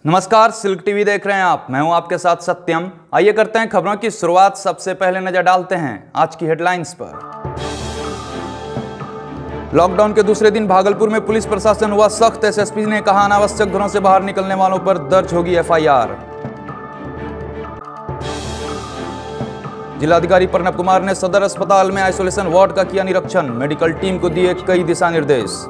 नमस्कार, silk TV देख रहे हैं आप। मैं हूं आपके साथ सत्यम। आइए करते हैं खबरों की शुरुआत। सबसे पहले नजर डालते हैं आज की हेडलाइंस पर। लॉकडाउन के दूसरे दिन भागलपुर में पुलिस प्रशासन हुआ सख्त। एसएसपी ने कहा अनावश्यक घरों से बाहर निकलने वालों पर दर्ज होगी एफआईआर। जिलाधिकारी प्रणब कुमार ने सदर अस्पताल में आइसोलेशन वार्ड का किया निरीक्षण। मेडिकल टीम को दिए कई दिशा निर्देश।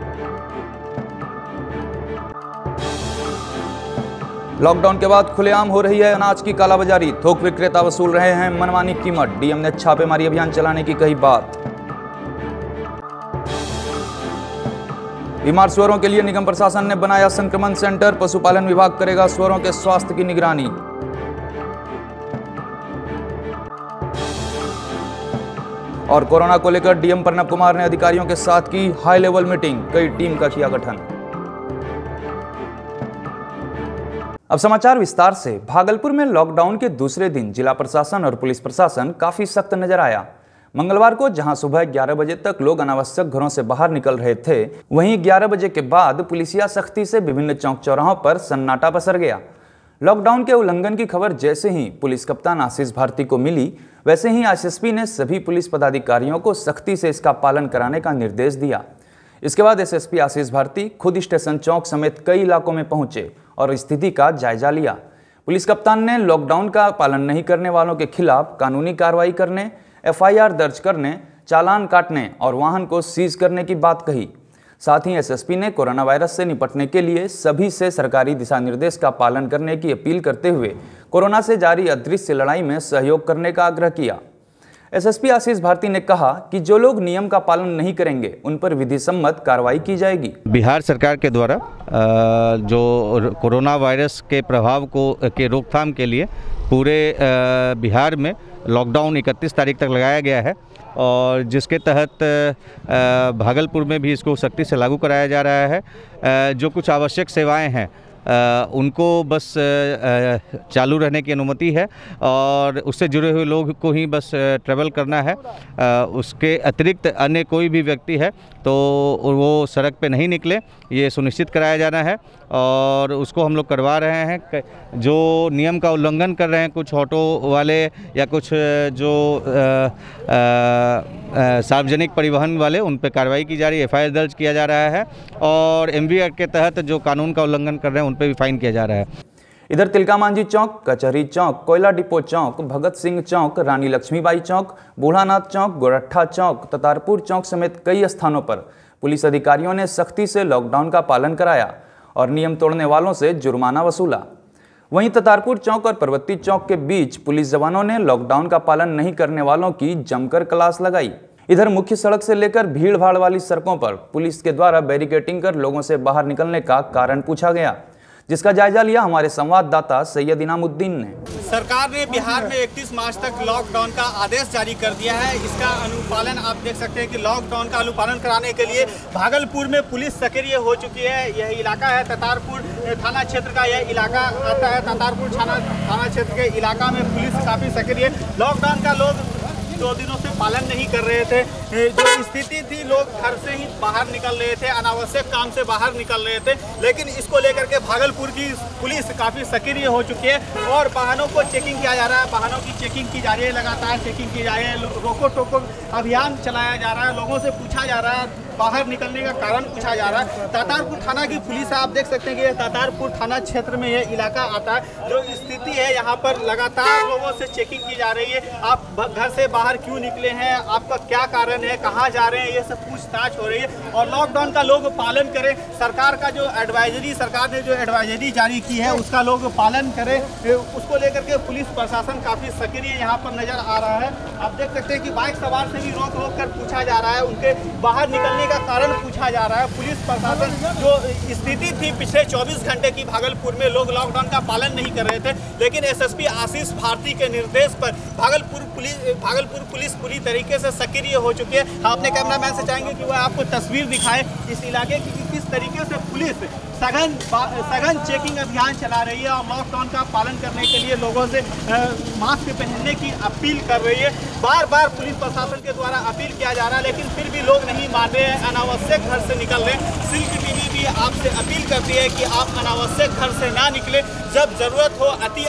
लॉकडाउन के बाद खुलेआम हो रही है अनाज की कालाबाजारी। थोक विक्रेता वसूल रहे हैं मनमानी कीमत। डीएम ने छापेमारी अभियान चलाने की कही बात। बीमार सुअरों के लिए निगम प्रशासन ने बनाया संक्रमण सेंटर। पशुपालन विभाग करेगा सुअरों के स्वास्थ्य की निगरानी। और कोरोना को लेकर डीएम प्रणब कुमार ने अधिकारियों के साथ की हाई लेवल मीटिंग। कई टीम का किया गठन। अब समाचार विस्तार से। भागलपुर में लॉकडाउन के दूसरे दिन जिला प्रशासन और पुलिस प्रशासन काफी सख्त नजर आया। मंगलवार को जहां सुबह 11 बजे तक लोग अनावश्यक घरों से बाहर निकल रहे थे, वहीं 11 बजे के बाद पुलिसिया सख्ती से विभिन्न चौक चौराहों पर सन्नाटा पसर गया। लॉकडाउन के उल्लंघन की खबर जैसे ही पुलिस कप्तान आशीष भारती को मिली, वैसे ही एसएसपी ने सभी पुलिस पदाधिकारियों को सख्ती से इसका पालन कराने का निर्देश दिया। इसके बाद एसएसपी आशीष भारती खुद स्टेशन चौक समेत कई इलाकों में पहुंचे और स्थिति का जायजा लिया। पुलिस कप्तान ने लॉकडाउन का पालन नहीं करने वालों के खिलाफ कानूनी कार्रवाई करने, एफआईआर दर्ज करने, चालान काटने और वाहन को सीज करने की बात कही। साथ ही एसएसपी ने कोरोना वायरस से निपटने के लिए सभी से सरकारी दिशा निर्देश का पालन करने की अपील करते हुए कोरोना से जारी अदृश्य लड़ाई में सहयोग करने का आग्रह किया। एसएसपी आशीष भारती ने कहा कि जो लोग नियम का पालन नहीं करेंगे उन पर विधि सम्मत कार्रवाई की जाएगी। बिहार सरकार के द्वारा जो कोरोना वायरस के प्रभाव के रोकथाम के लिए पूरे बिहार में लॉकडाउन 31 तारीख तक लगाया गया है और जिसके तहत भागलपुर में भी इसको सख्ती से लागू कराया जा रहा है। जो कुछ आवश्यक सेवाएं हैं उनको बस चालू रहने की अनुमति है और उससे जुड़े हुए लोग को ही बस ट्रैवल करना है। उसके अतिरिक्त अन्य कोई भी व्यक्ति है तो वो सड़क पे नहीं निकले, ये सुनिश्चित कराया जाना है और उसको हम लोग करवा रहे हैं। जो नियम का उल्लंघन कर रहे हैं कुछ ऑटो वाले या कुछ जो सार्वजनिक परिवहन वाले, उन पर कार्रवाई की जा रही है, एफआईआर दर्ज किया जा रहा है और एमवी एक्ट के तहत जो कानून का उल्लंघन कर रहे हैं उन पर भी फाइन किया जा रहा है। इधर तिलका मांझी चौक, कचहरी चौक, कोयला डिपो चौक, भगत सिंह चौक, रानी लक्ष्मीबाई चौक, बूढ़ानाथ चौक, गोरट्ठा चौक, ततारपुर चौक समेत कई स्थानों पर पुलिस अधिकारियों ने सख्ती से लॉकडाउन का पालन कराया और नियम तोड़ने वालों से जुर्माना वसूला। वहीं ततारपुर चौक और पर्वती चौक के बीच पुलिस जवानों ने लॉकडाउन का पालन नहीं करने वालों की जमकर क्लास लगाई। इधर मुख्य सड़क से लेकर भीड़ भाड़ वाली सड़कों पर पुलिस के द्वारा बैरिकेडिंग कर लोगों से बाहर निकलने का कारण पूछा गया, जिसका जायजा लिया हमारे संवाददाता सैयद इनामुद्दीन ने। सरकार ने बिहार में 31 मार्च तक लॉकडाउन का आदेश जारी कर दिया है। इसका अनुपालन आप देख सकते हैं कि लॉकडाउन का अनुपालन कराने के लिए भागलपुर में पुलिस सक्रिय हो चुकी है। यह इलाका है ततारपुर थाना क्षेत्र का, यह इलाका आता है ततारपुर थाना क्षेत्र के इलाका में पुलिस काफ़ी सक्रिय है। लॉकडाउन का लोग 2 दिनों से पालन नहीं कर रहे थे। जो स्थिति थी, लोग घर से ही बाहर निकल रहे थे, अनावश्यक काम से बाहर निकल रहे थे, लेकिन इसको लेकर के भागलपुर की पुलिस काफ़ी सक्रिय हो चुकी है और वाहनों को चेकिंग किया जा रहा है। वाहनों की चेकिंग की जा रही है, लगातार चेकिंग की जा रही है। रोको टोको अभियान चलाया जा रहा है, लोगों से पूछा जा रहा है, बाहर निकलने का कारण पूछा जा रहा है। तातारपुर थाना की पुलिस है, आप देख सकते हैं कि यह तातारपुर थाना क्षेत्र में यह इलाका आता है। जो स्थिति है यहाँ पर लगातार लोगों से चेकिंग की जा रही है। आप घर से बाहर क्यों निकले हैं, आपका क्या कारण है, कहाँ जा रहे हैं, ये सब पूछताछ हो रही है और लॉकडाउन का लोग पालन करें। सरकार का जो सरकार ने जो एडवाइजरी जारी की है उसका लोग पालन करें, उसको लेकर के पुलिस प्रशासन काफ़ी सक्रिय यहाँ पर नजर आ रहा है। आप देख सकते हैं कि बाइक सवार से भी रोक कर पूछा जा रहा है, उनके बाहर निकलने का कारण पूछा जा रहा है। पुलिस प्रशासन जो स्थिति थी पिछले 24 घंटे की भागलपुर में, लोग लॉकडाउन का पालन नहीं कर रहे थे, लेकिन एसएसपी आशीष भारती के निर्देश पर भागलपुर पुलिस पूरी तरीके से सक्रिय हो चुकी है। अपने कैमरामैन से चाहेंगे कि वह आपको तस्वीर दिखाए इस इलाके की, किस तरीके से पुलिस सघन चेकिंग अभियान चला रही है और लॉकडाउन का पालन करने के लिए लोगों से मास्क पहनने की अपील कर रही है। बार बार पुलिस प्रशासन के द्वारा अपील किया जा रहा है, लेकिन फिर भी लोग नहीं मान रहे हैं, अनावश्यक घर से निकल रहे हैं। सिल्क टीवी भी आपसे अपील करती है कि आप अनावश्यक घर से ना निकले। जब जरूरत हो, अति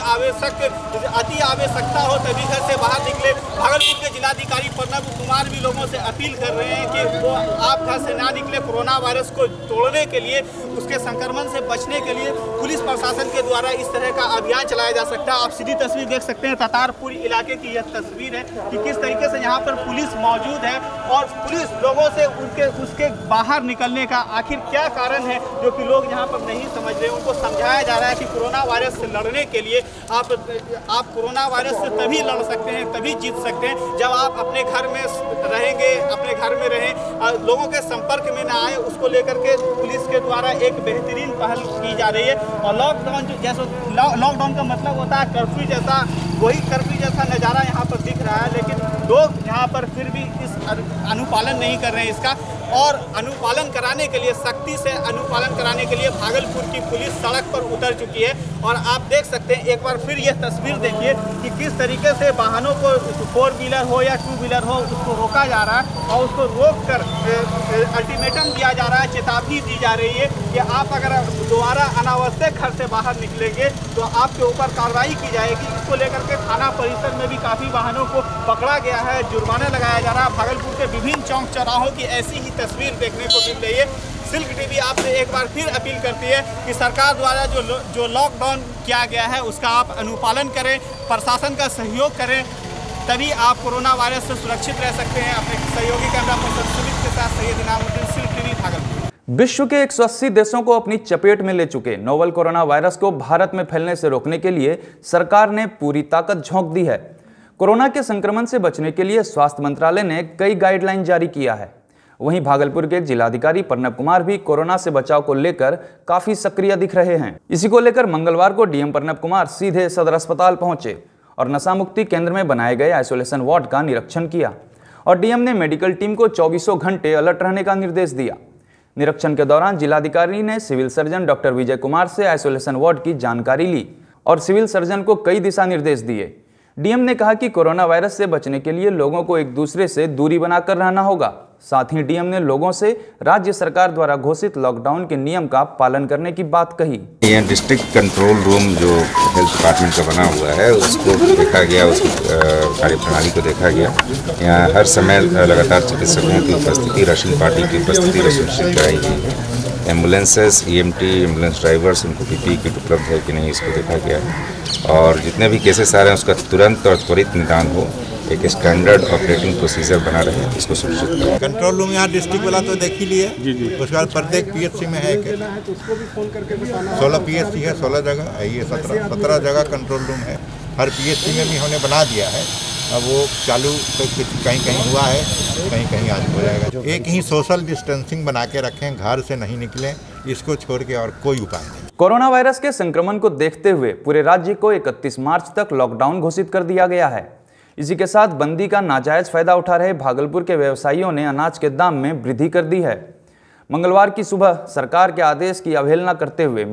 आवश्यकता हो तभी घर से बाहर निकले। भागलपुर के जिलाधिकारी प्रणब कुमार भी लोगों से अपील कर रहे हैं कि वो आप घर से ना निकले। कोरोना वायरस को तोड़ने के लिए, उसके संक्रमण से बचने के लिए पुलिस प्रशासन के द्वारा इस तरह का अभियान चलाया जा सकता है। आप सीधी तस्वीर देख सकते हैं, ततारपुर इलाके की यह तस्वीर है कि किस तरीके से यहाँ पर पुलिस मौजूद है और पुलिस लोगों से उसके बाहर निकलने का आखिर क्या कारण है जो कि लोग यहाँ पर नहीं समझ रहे। उनको समझाया जा रहा है कि कोरोना वायरस से लड़ने के लिए आप कोरोना वायरस से तभी लड़ सकते हैं, तभी जीत सकते हैं जब आप अपने घर में रहेंगे, अपने घर में रहें, लोगों के संपर्क में ना आए। उसको लेकर के पुलिस के द्वारा एक बेहतरीन पहल की जा रही है। और लॉकडाउन का मतलब होता है कर्फ्यू जैसा, वही कर्फ्यू जैसा नज़ारा यहाँ पर दिख रहा है, लेकिन लोग यहाँ पर फिर भी इस अनुपालन नहीं कर रहे हैं इसका। और अनुपालन कराने के लिए, सख्ती से अनुपालन कराने के लिए भागलपुर की पुलिस सड़क पर उतर चुकी है। और आप देख सकते हैं, एक बार फिर यह तस्वीर देखिए कि किस तरीके से वाहनों को, 4 व्हीलर हो या 2 व्हीलर हो, उसको रोका जा रहा है और उसको रोक कर अल्टीमेटम दिया जा रहा है, चेतावनी दी जा रही है कि आप अगर दोबारा अनावश्यक घर से बाहर निकलेंगे तो आपके ऊपर कार्रवाई की जाएगी। इसको लेकर के थाना परिसर में भी काफ़ी वाहनों को पकड़ा गया है, जुर्माना लगाया जा रहा है। भागलपुर के विभिन्न चौक चौराहों की ऐसी ही तस्वीर देखने को मिल रही है। सिल्क टीवी आपसे एक बार फिर अपील करती है कि सरकार द्वारा जो लॉकडाउन किया गया है उसका आप अनुपालन करें, प्रशासन का सहयोग करें, तभी आप कोरोना वायरस से सुरक्षित रह सकते हैं। अपने सहयोगी कैमरा पर्सन सुमित के साथ सैयद इनामुद्दीन, सिल्क टीवी, भागलपुर। विश्व के 180 देशों को अपनी चपेट में ले चुके नोवल कोरोना वायरस को भारत में फैलने से रोकने के लिए सरकार ने पूरी ताकत झोंक दी है। कोरोना के संक्रमण से बचने के लिए स्वास्थ्य मंत्रालय ने कई गाइडलाइन जारी किया है। वहीं भागलपुर के जिलाधिकारी प्रणब कुमार भी कोरोना से बचाव को लेकर काफी सक्रिय दिख रहे हैं। इसी को लेकर मंगलवार को डीएम प्रणब कुमार सीधे सदर अस्पताल पहुंचे और नशा मुक्ति केंद्र में बनाए गए आइसोलेशन वार्ड का निरीक्षण किया और डीएम ने मेडिकल टीम को 24 घंटे अलर्ट रहने का निर्देश दिया। निरीक्षण के दौरान जिलाधिकारी ने civil surgeon doctor Vijay Kumar से आइसोलेशन वार्ड की जानकारी ली और सिविल सर्जन को कई दिशा निर्देश दिए। डीएम ने कहा कि कोरोना वायरस से बचने के लिए लोगों को एक दूसरे से दूरी बनाकर रहना होगा। साथ ही डीएम ने लोगों से राज्य सरकार द्वारा घोषित लॉकडाउन के नियम का पालन करने की बात कही। यहाँ डिस्ट्रिक्ट कंट्रोल रूम जो हेल्थ डिपार्टमेंट का बना हुआ है उसको देखा गया, उसकी कार्यप्रणाली को देखा गया। यहाँ हर समय लगातार चिकित्सकों की उपस्थिति, राशन पार्टी की उपस्थिति सुनिश्चित कराई गई है। एम्बुलेंसेस, ईएमटी, एम्बुलेंस ड्राइवर्स, उनको पीपीई किट उपलब्ध है कि नहीं इसको देखा गया और जितने भी केसेस आ रहे हैं उसका तुरंत और त्वरित निदान हो, एक स्टैंडर्ड ऑपरेटिंग प्रोसीजर बना रहे हैं, इसको सुनिश्चित करें। कंट्रोल रूम यहाँ डिस्ट्रिक्ट वाला तो देख ही लिए, उसके बाद प्रत्येक पीएचसी में है 16 पीएचसी है, 16 जगह, ये 17 जगह कंट्रोल रूम है। हर पीएचसी में भी हमने बना दिया है। अब वो चालू तो कहीं कहीं हुआ है, कहीं कहीं आज हो जाएगा। एक ही सोशल डिस्टेंसिंग बना के रखें, घर से नहीं निकलें, इसको छोड़ के और कोई उपाय नहीं। कोरोना वायरस के संक्रमण को देखते हुए पूरे राज्य को 31 मार्च तक लॉकडाउन घोषित कर दिया गया है। इसी के साथ बंदी का नाजायज फायदा उठा रहे भागलपुर के व्यवसायियों ने अनाज के दाम में वृद्धि कर दी है। मंगलवार की सुबह सरकार के आदेश की अवहेलना करते हुए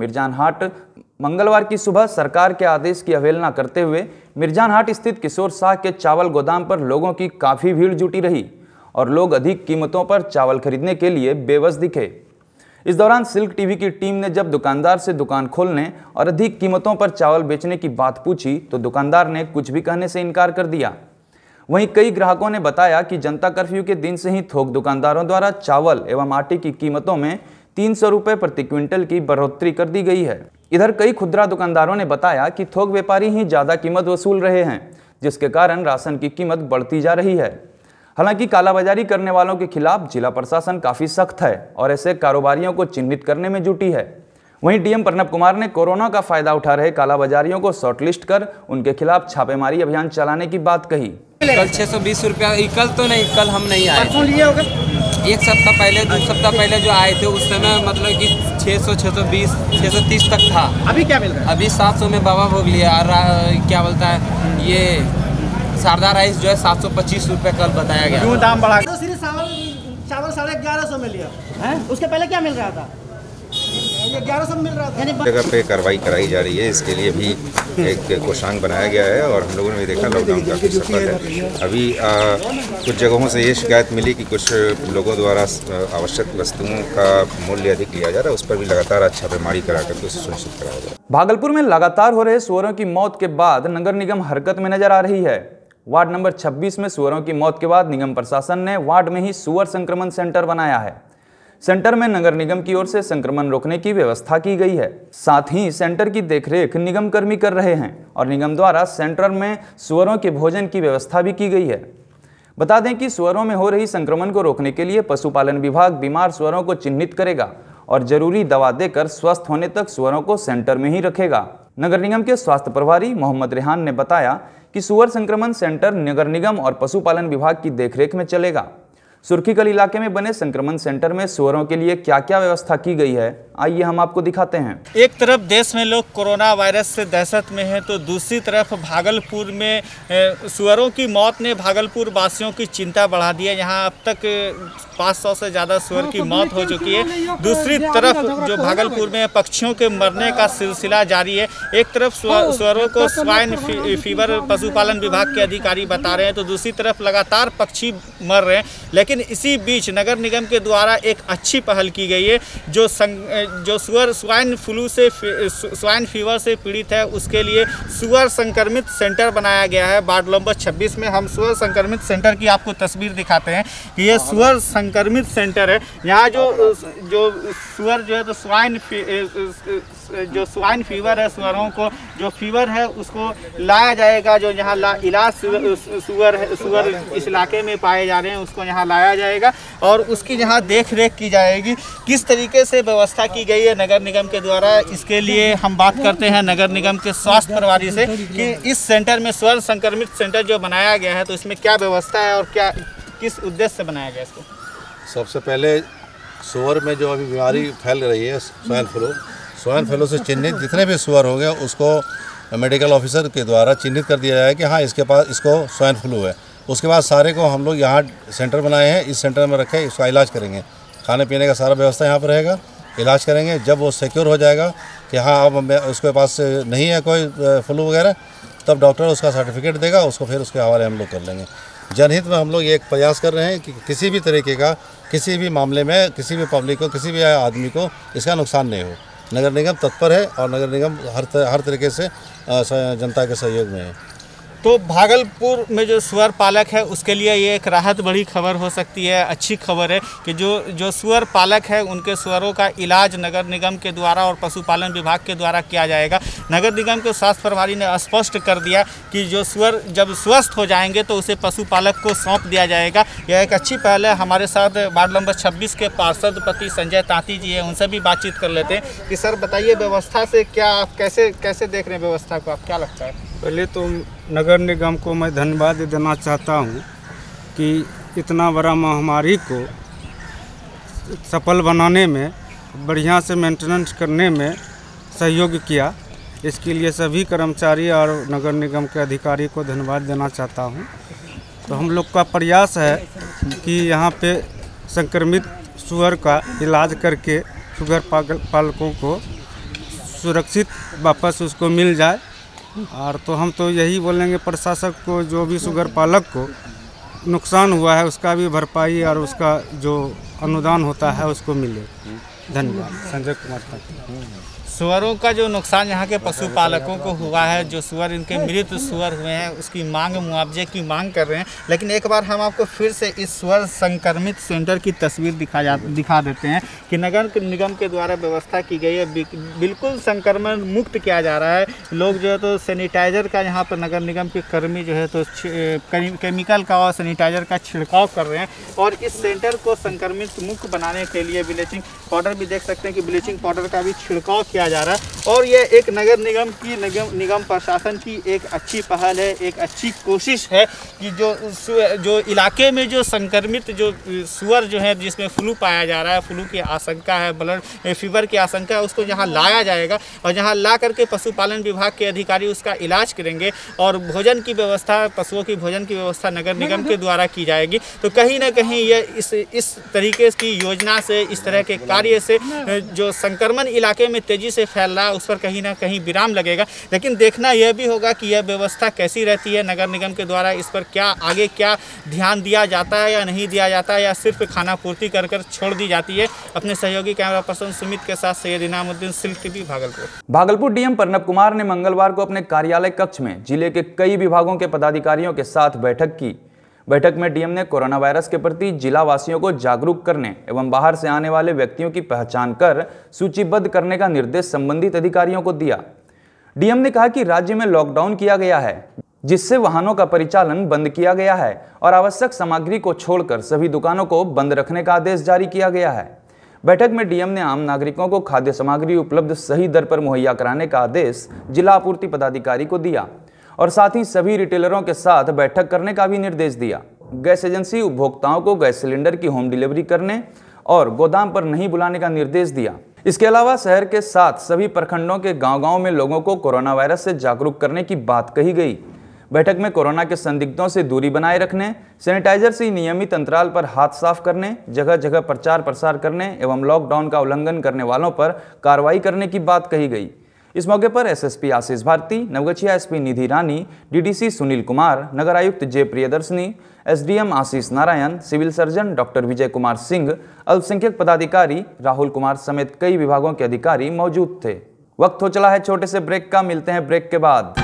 मिर्जान हाट स्थित किशोर शाह के चावल गोदाम पर लोगों की काफ़ी भीड़ जुटी रही और लोग अधिक कीमतों पर चावल खरीदने के लिए बेबस दिखे। इस दौरान सिल्क टीवी की टीम ने जब दुकानदार से दुकान खोलने और अधिक कीमतों पर चावल बेचने की बात पूछी तो दुकानदार ने कुछ भी कहने से इनकार कर दिया। वहीं कई ग्राहकों ने बताया कि जनता कर्फ्यू के दिन से ही थोक दुकानदारों द्वारा चावल एवं आटे की कीमतों में 300 रुपये प्रति क्विंटल की बढ़ोतरी कर दी गई है। इधर कई खुदरा दुकानदारों ने बताया कि थोक व्यापारी ही ज़्यादा कीमत वसूल रहे हैं, जिसके कारण राशन की कीमत बढ़ती जा रही है। हालांकि कालाबाजारी करने वालों के खिलाफ जिला प्रशासन काफ़ी सख्त है और ऐसे कारोबारियों को चिन्हित करने में जुटी है। वहीं डीएम प्रणब कुमार ने कोरोना का फायदा उठा रहे कालाबाजारियों को शॉर्टलिस्ट कर उनके खिलाफ छापेमारी अभियान चलाने की बात कही। कल 620 रुपया, कल तो नहीं, कल हम नहीं आए। एक सप्ताह पहले, 2 सप्ताह पहले जो आए थे उस समय मतलब कि 600, 620, 630 तक था। अभी क्या मिल रहा है? अभी 700 में बाबा भोग लिया और क्या बोलता है ये शारदा राइस जो है 725 रुपये कल बताया गया। क्यों दाम बढ़ा? तो सिर्फ चावल 1150 में लिया है। उसके पहले क्या मिल रहा था? जगह पे कार्रवाई कराई जा रही है। इसके लिए भी एक कोषांग बनाया गया है और हम लोगों ने भी देखा लॉकडाउन काफ़ी सफल है। अभी कुछ जगहों से ये शिकायत मिली कि कुछ लोगों द्वारा आवश्यक वस्तुओं का मूल्य अधिक लिया जा रहा है, उस पर भी लगातार छापेमारी करा करके उसे सुनिश्चित कराया जा रहा है। भागलपुर में लगातार हो रहे सुअरों की मौत के बाद नगर निगम हरकत में नजर आ रही है। वार्ड नंबर 26 में सुअरों की मौत के बाद निगम प्रशासन ने वार्ड में ही सुअर संक्रमण सेंटर बनाया है। सेंटर में नगर निगम की ओर से संक्रमण रोकने की व्यवस्था की गई है। साथ ही सेंटर की देखरेख निगम कर्मी कर रहे हैं और निगम द्वारा सेंटर में सुअरों के भोजन की व्यवस्था भी की गई है। बता दें कि सुअरों में हो रही संक्रमण को रोकने के लिए पशुपालन विभाग बीमार सुअरों को चिन्हित करेगा और जरूरी दवा देकर स्वस्थ होने तक सुअरों को सेंटर में ही रखेगा। नगर निगम के स्वास्थ्य प्रभारी मोहम्मद रेहान ने बताया कि सुअर संक्रमण सेंटर नगर निगम और पशुपालन विभाग की देखरेख में चलेगा। सुर्खीकल इलाके में बने संक्रमण सेंटर में सुअरों के लिए क्या क्या व्यवस्था की गई है, आइए हम आपको दिखाते हैं। एक तरफ देश में लोग कोरोना वायरस से दहशत में हैं, तो दूसरी तरफ भागलपुर में सुअरों की मौत ने भागलपुर वासियों की चिंता बढ़ा दी है। यहाँ अब तक 500 से ज़्यादा सुअर की मौत हो चुकी है। दूसरी तरफ जो भागलपुर में पक्षियों के मरने का सिलसिला जारी है। एक तरफ सुअरों को स्वाइन फीवर पशुपालन विभाग के अधिकारी बता रहे हैं, तो दूसरी तरफ लगातार पक्षी मर रहे हैं। लेकिन इसी बीच नगर निगम के द्वारा एक अच्छी पहल की गई है। जो सुअर स्वाइन फीवर से पीड़ित है, उसके लिए सुअर संक्रमित सेंटर बनाया गया है। वार्ड नंबर 26 में हम सुअर संक्रमित सेंटर की आपको तस्वीर दिखाते हैं कि ये सुअर संक्रमित सेंटर है। यहाँ जो सुअर जो है तो स्वाइन फीवर है, सुअरों को जो फीवर है उसको लाया जाएगा। जो यहाँ इलाज सुअर इस इलाके में पाए जा रहे हैं उसको यहाँ लाया जाएगा और उसकी यहाँ देख रेख की जाएगी। किस तरीके से व्यवस्था की गई है नगर निगम के द्वारा, इसके लिए हम बात करते हैं नगर निगम के स्वास्थ्य प्रभारी से कि इस सेंटर में सुअर संक्रमित सेंटर जो बनाया गया है तो इसमें क्या व्यवस्था है और क्या किस उद्देश्य से बनाया गया इसको। सबसे पहले सुअर में जो अभी बीमारी फैल रही है स्वाइन फ्लू से चिन्हित जितने भी सुअर हो गए उसको मेडिकल ऑफिसर के द्वारा चिन्हित कर दिया जाए कि हाँ इसको स्वाइन फ्लू है। उसके बाद सारे को हम लोग यहाँ सेंटर बनाए हैं, इस सेंटर में रखे इसका इलाज करेंगे। खाने पीने का सारा व्यवस्था यहाँ पर रहेगा, इलाज करेंगे। जब वो सिक्योर हो जाएगा कि हाँ अब उसके पास नहीं है कोई फ्लू वगैरह, तब डॉक्टर उसका सर्टिफिकेट देगा, उसको फिर उसके हवाले हम लोग कर लेंगे। जनहित में हम लोग ये एक प्रयास कर रहे हैं कि किसी भी तरीके का किसी भी मामले में किसी भी पब्लिक को किसी भी आदमी को इसका नुकसान नहीं हो। नगर निगम तत्पर है और नगर निगम हर तरीके से जनता के सहयोग में है। तो भागलपुर में जो सुअर पालक है उसके लिए ये एक राहत बड़ी खबर हो सकती है। अच्छी खबर है कि जो सुअर पालक है उनके सुअरों का इलाज नगर निगम के द्वारा और पशुपालन विभाग के द्वारा किया जाएगा। नगर निगम के स्वास्थ्य प्रभारी ने स्पष्ट कर दिया कि जो सुअर जब स्वस्थ हो जाएंगे तो उसे पशुपालक को सौंप दिया जाएगा। यह एक अच्छी पहल है। हमारे साथ वार्ड नंबर 26 के पार्षद पति संजय तांती जी हैं, उनसे भी बातचीत कर लेते हैं कि सर बताइए व्यवस्था से क्या आप कैसे देख रहे हैं व्यवस्था को, आप क्या लगता है? पहले तो नगर निगम को मैं धन्यवाद देना चाहता हूं कि इतना बड़ा महामारी को सफल बनाने में बढ़िया से मेंटेनेंस करने में सहयोग किया। इसके लिए सभी कर्मचारी और नगर निगम के अधिकारी को धन्यवाद देना चाहता हूं। तो हम लोग का प्रयास है कि यहाँ पे संक्रमित सुअर का इलाज करके सुअर पालकों को सुरक्षित वापस उसको मिल जाए। और तो हम तो यही बोलेंगे प्रशासक को, जो भी सुअर पालक को नुकसान हुआ है उसका भी भरपाई और उसका जो अनुदान होता है उसको मिले। धन्यवाद। संजय कुमार तक। सुअरों का जो नुकसान यहाँ के पशुपालकों को हुआ है, जो सुअर इनके मृत सुअर हुए हैं उसकी मांग मुआवजे की मांग कर रहे हैं। लेकिन एक बार हम आपको फिर से इस सुअर संक्रमित सेंटर की तस्वीर दिखा देते हैं कि नगर निगम के द्वारा व्यवस्था की गई है। बिल्कुल संक्रमण मुक्त किया जा रहा है। लोग जो है तो सैनिटाइजर का यहाँ पर नगर निगम के कर्मी जो है तो केमिकल का और सैनिटाइजर का छिड़काव कर रहे हैं और इस सेंटर को संक्रमित मुक्त बनाने के लिए ब्लीचिंग पाउडर भी देख सकते हैं कि ब्लीचिंग पाउडर का भी छिड़काव किया जा रहा है और ये एक नगर निगम प्रशासन की एक अच्छी पहल है, एक अच्छी कोशिश है कि जो इलाके में जो संक्रमित जो सुअर जो है जिसमें फ्लू पाया जा रहा है, फ्लू की आशंका है, ब्लड फीवर की आशंका है, उसको यहाँ लाया जाएगा और यहाँ ला करके पशुपालन विभाग के अधिकारी उसका इलाज करेंगे और भोजन की व्यवस्था, पशुओं की भोजन की व्यवस्था नगर निगम के द्वारा की जाएगी। तो कहीं ना कहीं ये इस तरीके की योजना से, इस तरह के कार्य से जो संक्रमण इलाके में तेजी से फैल रहा है उस पर कहीं ना कहीं विराम लगेगा। लेकिन देखना यह भी होगा कि यह व्यवस्था कैसी रहती है नगर निगम के द्वारा, इस पर क्या ध्यान दिया जाता है या नहीं दिया जाता है, या सिर्फ खाना पूर्ति कर छोड़ दी जाती है। अपने सहयोगी कैमरा पर्सन सुमित के साथ Syed Inamuddin, silk TV, Bhagalpur. Bhagalpur DM Pranab Kumar ने मंगलवार को अपने कार्यालय कक्ष में जिले के कई विभागों के पदाधिकारियों के साथ बैठक की। बैठक में डीएम ने कोरोना वायरस के प्रति जिला वासियों को जागरूक करने एवं बाहर से आने वाले व्यक्तियों की पहचान कर सूचीबद्ध करने का निर्देश संबंधित अधिकारियों को दिया। डीएम ने कहा कि राज्य में लॉकडाउन किया गया है, जिससे वाहनों का परिचालन बंद किया गया है और आवश्यक सामग्री को छोड़कर सभी दुकानों को बंद रखने का आदेश जारी किया गया है। बैठक में डीएम ने आम नागरिकों को खाद्य सामग्री उपलब्ध सही दर पर मुहैया कराने का आदेश जिला आपूर्ति पदाधिकारी को दिया और साथ ही सभी रिटेलरों के साथ बैठक करने का भी निर्देश दिया। गैस एजेंसी उपभोक्ताओं को गैस सिलेंडर की होम डिलीवरी करने और गोदाम पर नहीं बुलाने का निर्देश दिया। इसके अलावा शहर के साथ सभी प्रखंडों के गांव-गांव में लोगों को कोरोना वायरस से जागरूक करने की बात कही गई। बैठक में कोरोना के संदिग्धों से दूरी बनाए रखने, सैनिटाइजर से नियमित अंतराल पर हाथ साफ करने, जगह जगह प्रचार प्रसार करने एवं लॉकडाउन का उल्लंघन करने वालों पर कार्रवाई करने की बात कही गई। इस मौके पर SSP Ashish Bharti, Navgachhia SP Nidhi Rani, DDC Sunil Kumar, नगर आयुक्त Jay Priyadarshini, SDM Ashish Narayan, civil surgeon doctor Vijay Kumar Singh, अल्पसंख्यक पदाधिकारी राहुल कुमार समेत कई विभागों के अधिकारी मौजूद थे। वक्त हो चला है छोटे से ब्रेक का, मिलते हैं ब्रेक के बाद।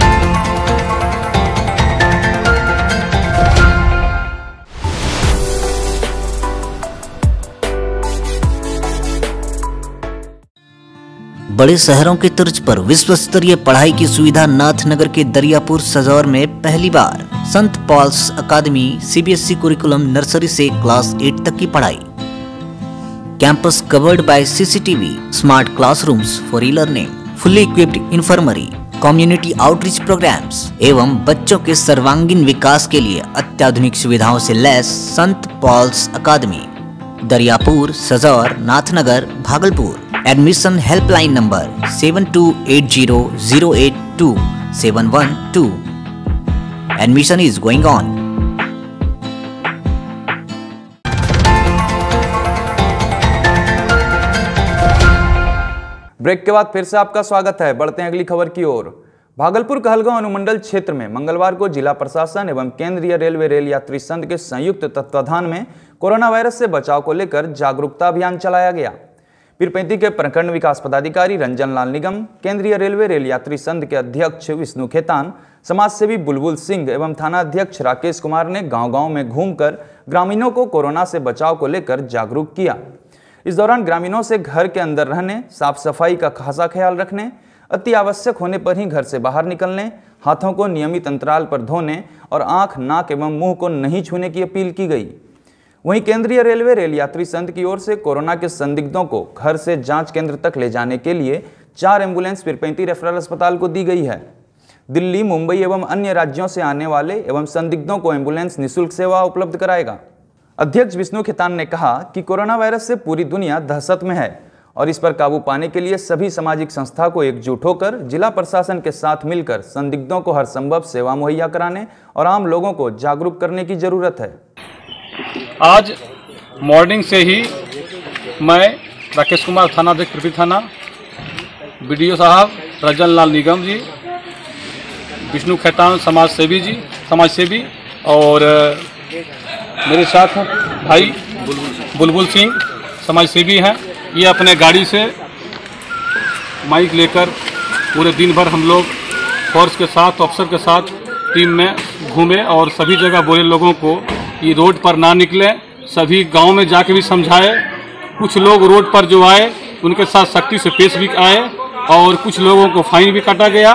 बड़े शहरों के तर्ज पर विश्व स्तरीय पढ़ाई की सुविधा नाथनगर के दरियापुर सजौर में पहली बार Saint Paul's Academy CBSE curriculum nursery से क्लास 8 तक की पढ़ाई। Campus covered by CCTV, smart classrooms for e learning, fully equipped infirmary, community outreach programmes एवं बच्चों के सर्वांगीण विकास के लिए अत्याधुनिक सुविधाओं से लैस Saint Paul's Academy, Dariyapur Sajaur, Nathnagar, Bhagalpur. Admission helpline number 7280082712। Admission is going on. Break के बाद फिर से आपका स्वागत है। बढ़ते हैं अगली खबर की ओर। भागलपुर कहलगांव अनुमंडल क्षेत्र में मंगलवार को जिला प्रशासन एवं केंद्रीय रेलवे रेल यात्री संघ के संयुक्त तत्वाधान में कोरोना वायरस से बचाव को लेकर जागरूकता अभियान चलाया गया। पीरपैंती के प्रखंड विकास पदाधिकारी रंजन लाल निगम, केंद्रीय रेलवे रेल यात्री संघ के अध्यक्ष विष्णु खेतान, समाजसेवी बुलबुल सिंह एवं थाना अध्यक्ष राकेश कुमार ने गांव-गांव में घूमकर ग्रामीणों को कोरोना से बचाव को लेकर जागरूक किया। इस दौरान ग्रामीणों से घर के अंदर रहने, साफ सफाई का खासा ख्याल रखने, अति आवश्यक होने पर ही घर से बाहर निकलने, हाथों को नियमित अंतराल पर धोने और आंख, नाक एवं मुंह को नहीं छूने की अपील की गई। वहीं केंद्रीय रेलवे रेल यात्री संघ की ओर से कोरोना के संदिग्धों को घर से जांच केंद्र तक ले जाने के लिए 4 एम्बुलेंस पीरपैंती रेफरल अस्पताल को दी गई है। दिल्ली, मुंबई एवं अन्य राज्यों से आने वाले एवं संदिग्धों को एम्बुलेंस निःशुल्क सेवा उपलब्ध कराएगा। अध्यक्ष विष्णु खेतान ने कहा कि कोरोना वायरस से पूरी दुनिया दहशत में है और इस पर काबू पाने के लिए सभी सामाजिक संस्था को एकजुट होकर जिला प्रशासन के साथ मिलकर संदिग्धों को हर संभव सेवा मुहैया कराने और आम लोगों को जागरूक करने की जरूरत है। आज मॉर्निंग से ही मैं राकेश कुमार, थाना अध्यक्ष पीरपैंती थाना, बीडीओ साहब रंजन लाल निगम जी, विष्णु खेतान समाजसेवी और मेरे साथ भाई बुलबुल सिंह समाजसेवी हैं। ये अपने गाड़ी से माइक लेकर पूरे दिन भर हम लोग फोर्स के साथ, ऑफिसर के साथ टीम में घूमे और सभी जगह बोले लोगों को ये रोड पर ना निकलें। सभी गांव में जाके भी समझाए। कुछ लोग रोड पर जो आए उनके साथ सख्ती से पेश भी आए और कुछ लोगों को फाइन भी काटा गया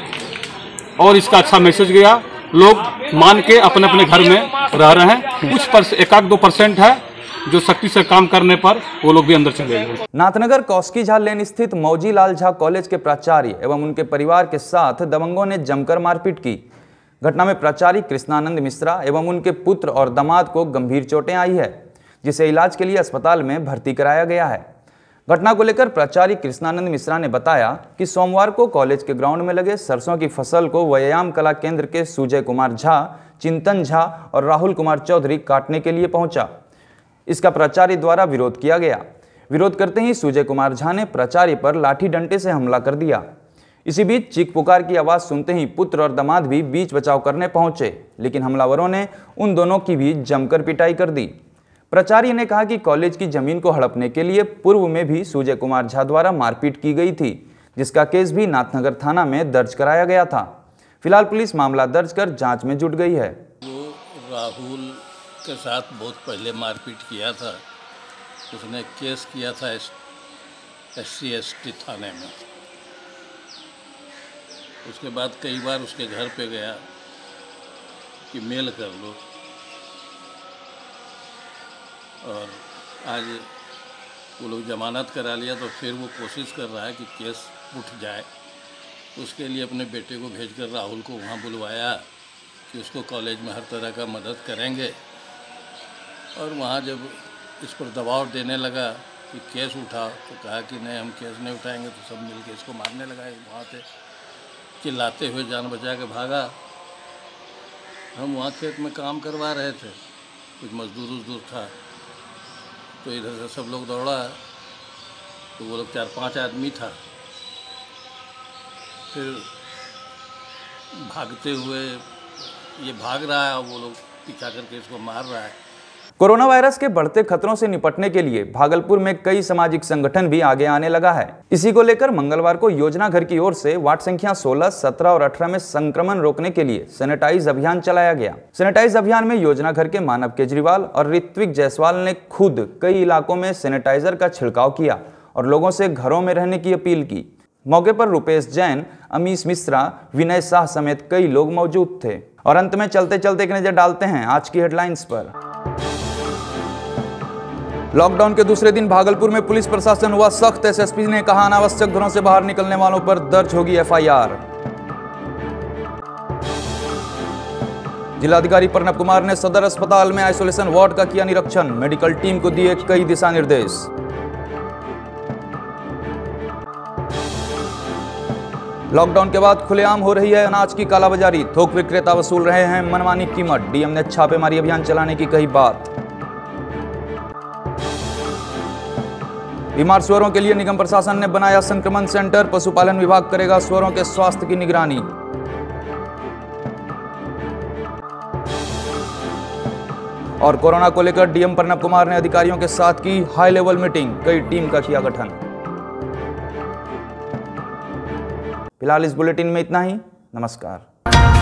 और इसका अच्छा मैसेज गया। लोग मान के अपने अपने घर में रह रहे हैं। कुछ 1-2% है जो सख्ती से काम करने पर वो लोग भी अंदर चले गए। नाथनगर कौस्की झा लेन स्थित मौजी लाल झा कॉलेज के प्राचार्य एवं उनके परिवार के साथ दबंगों ने जमकर मारपीट की। घटना में प्राचार्य कृष्णानंद मिश्रा एवं उनके पुत्र और दामाद को गंभीर चोटें आई है, जिसे इलाज के लिए अस्पताल में भर्ती कराया गया है। घटना को लेकर प्राचार्य कृष्णानंद मिश्रा ने बताया कि सोमवार को कॉलेज के ग्राउंड में लगे सरसों की फसल को व्यायाम कला केंद्र के सुजय कुमार झा, चिंतन झा और राहुल कुमार चौधरी काटने के लिए पहुंचा। इसका प्राचार्य द्वारा विरोध किया गया। विरोध करते ही सुजय कुमार झा ने प्राचार्य पर लाठी डंडे से हमला कर दिया। इसी बीच चीख पुकार की आवाज सुनते ही पुत्र और दामाद भी बीच बचाव करने पहुंचे, लेकिन हमलावरों ने उन दोनों की भी जमकर पिटाई कर दी। प्राचार्य ने कहा कि कॉलेज की जमीन को हड़पने के लिए पूर्व में भी सुजय कुमार झा द्वारा मारपीट की गई थी, जिसका केस भी नाथनगर थाना में दर्ज कराया गया था। फिलहाल पुलिस मामला दर्ज कर जांच में जुट गई है। राहुल के साथ बहुत पहले मारपीट किया था, उसने केस किया था SC/ST थाने में। उसके बाद कई बार उसके घर पे गया कि मेल कर लो, और आज वो लोग जमानत करा लिया तो फिर वो कोशिश कर रहा है कि केस उठ जाए। उसके लिए अपने बेटे को भेजकर राहुल को वहाँ बुलवाया कि उसको कॉलेज में हर तरह का मदद करेंगे, और वहाँ जब इस पर दबाव देने लगा कि केस उठाओ तो कहा कि नहीं, हम केस नहीं उठाएंगे, तो सब मिलके इसको मारने लगा। वहाँ से चिल्लाते हुए जान बचा के भागा। हम वहाँ खेत में काम करवा रहे थे, कुछ मजदूर था, तो इधर से सब लोग दौड़ा, तो वो लोग 4-5 आदमी था। फिर भागते हुए ये भाग रहा है, वो लोग पीछा करके इसको मार रहा है। कोरोना वायरस के बढ़ते खतरों से निपटने के लिए भागलपुर में कई सामाजिक संगठन भी आगे आने लगा है। इसी को लेकर मंगलवार को योजना घर की ओर से वार्ड संख्या 16, 17 और 18 में संक्रमण रोकने के लिए सैनिटाइज अभियान चलाया गया। सैनिटाइज अभियान में योजना घर के मानव केजरीवाल और ऋत्विक जायसवाल ने खुद कई इलाकों में सैनिटाइजर का छिड़काव किया और लोगों से घरों में रहने की अपील की। मौके पर रुपेश जैन, अमीश मिश्रा, विनय शाह समेत कई लोग मौजूद थे। और अंत में चलते चलते एक नजर डालते हैं आज की हेडलाइंस पर। लॉकडाउन के दूसरे दिन भागलपुर में पुलिस प्रशासन हुआ सख्त। SSP ने कहा अनावश्यक घरों से बाहर निकलने वालों पर दर्ज होगी FIR। जिलाधिकारी प्रणब कुमार ने सदर अस्पताल में आइसोलेशन वार्ड का किया निरीक्षण, मेडिकल टीम को दिए कई दिशा निर्देश। लॉकडाउन के बाद खुलेआम हो रही है अनाज की कालाबाजारी, थोक विक्रेता वसूल रहे हैं मनमानी कीमत। डीएम ने छापेमारी अभियान चलाने की कही बात। बीमार सुअरों के लिए निगम प्रशासन ने बनाया संक्रमण सेंटर, पशुपालन विभाग करेगा सुअरों के स्वास्थ्य की निगरानी। और कोरोना को लेकर डीएम प्रणब कुमार ने अधिकारियों के साथ की हाई लेवल मीटिंग, कई टीम का किया गठन। फिलहाल इस बुलेटिन में इतना ही। नमस्कार।